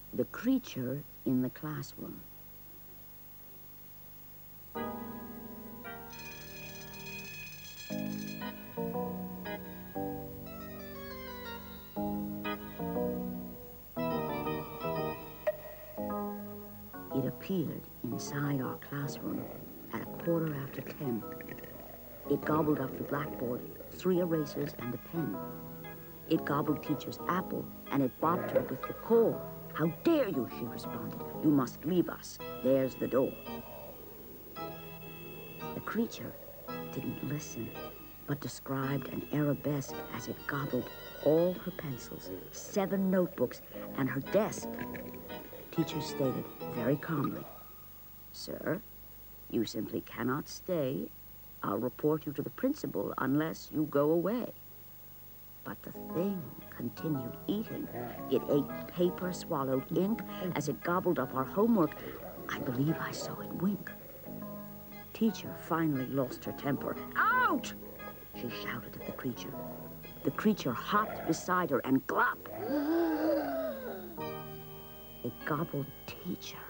The creature in the classroom. It appeared inside our classroom at 10:15. It gobbled up the blackboard, 3 erasers, and a pen. It gobbled teacher's apple, and it bopped her with the core. "How dare you," she responded. "You must leave us. There's the door." The creature didn't listen, but described an arabesque as it gobbled all her pencils, 7 notebooks, and her desk. Teacher stated very calmly, "Sir, you simply cannot stay. I'll report you to the principal unless you go away." But the thing continued eating. It ate paper, swallowed ink. As it gobbled up our homework, I believe I saw it wink. Teacher finally lost her temper. "Out!" she shouted at the creature. The creature hopped beside her and glop! It gobbled teacher.